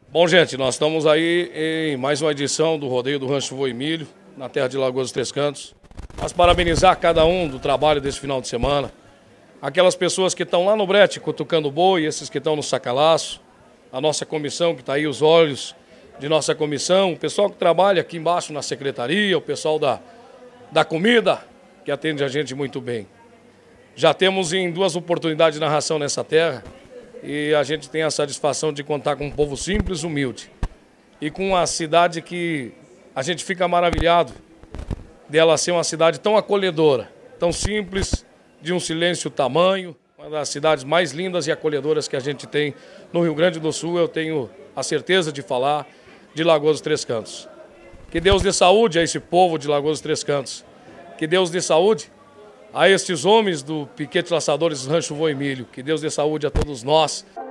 Bom, gente, nós estamos aí em mais uma edição do Rodeio do Rancho Vô e Milho, na terra de Lagoas dos Três Cantos. Mas parabenizar cada um do trabalho desse final de semana. Aquelas pessoas que estão lá no brete cutucando o boi, esses que estão no sacalaço, a nossa comissão que está aí, os olhos de nossa comissão, o pessoal que trabalha aqui embaixo na secretaria, o pessoal da comida, que atende a gente muito bem. Já temos em 2 oportunidades de narração nessa terra e a gente tem a satisfação de contar com um povo simples, humilde e com uma cidade que a gente fica maravilhado dela ser uma cidade tão acolhedora, tão simples, de um silêncio tamanho, uma das cidades mais lindas e acolhedoras que a gente tem no Rio Grande do Sul. Eu tenho a certeza de falar de Lagoas dos Três Cantos. Que Deus dê saúde a esse povo de Lagoas dos Três Cantos. Que Deus dê saúde a estes homens do Piquete Laçadores do Rancho Vô e Milho. Que Deus dê saúde a todos nós.